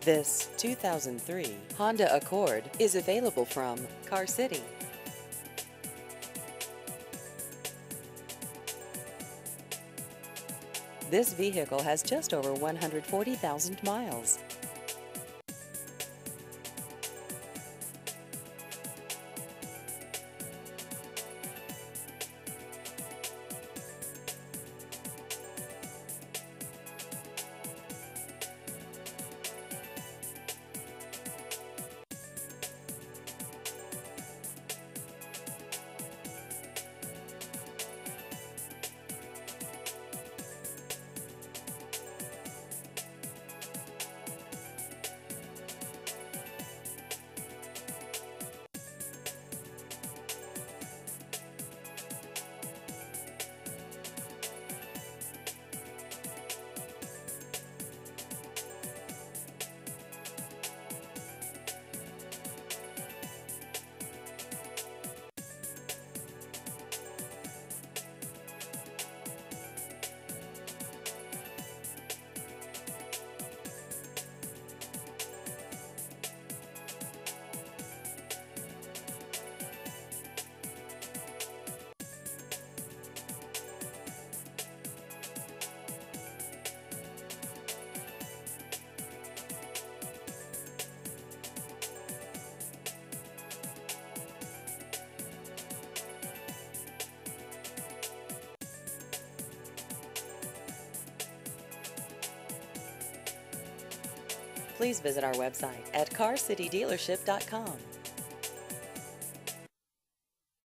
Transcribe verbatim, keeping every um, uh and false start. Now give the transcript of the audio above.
This two thousand three Honda Accord is available from Car City. This vehicle has just over one hundred forty thousand miles. Please visit our website at car city dealership dot com.